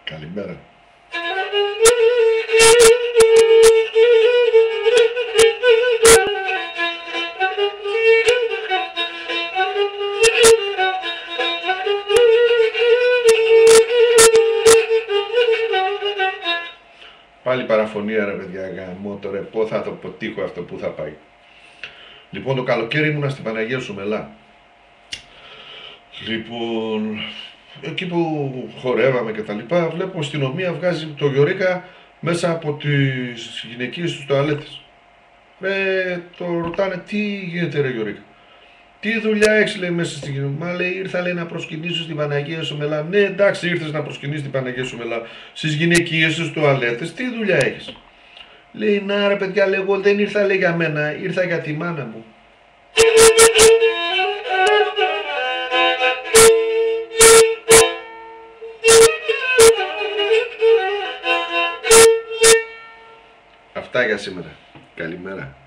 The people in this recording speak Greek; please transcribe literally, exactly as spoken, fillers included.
Καλημέρα. Πάλι παραφωνία ρε παιδιά, γαμώ τώρα, πώς θα το αποτύχω αυτό, που θα πάει. Λοιπόν, το καλοκαίρι ήμουνα στην Παναγία Σουμελά. Λοιπόν, εκεί που χορεύαμε και τα λοιπά, βλέπω αστυνομία βγάζει το Γιωρίκα μέσα από τις γυναικείες τους τουαλέτες. Ε, το ρωτάνε, τι γίνεται ρε Γιωρίκα. Τι δουλειά έχεις, λέει, μέσα στην κοινωνία. Μα λέει, ήρθα, λέει, να προσκυνήσω στην Παναγία Σουμελά. Ναι, εντάξει, ήρθες να προσκυνήσεις την Παναγία Σουμελά. Στις γυναικείες τους τουαλέτες, τι δουλειά έχεις. Λέει, να ρε παιδιά, λέει, εγώ δεν ήρθα, λέει, για μένα, ήρθα για τη μάνα μου. Αυτά για σήμερα. Καλημέρα.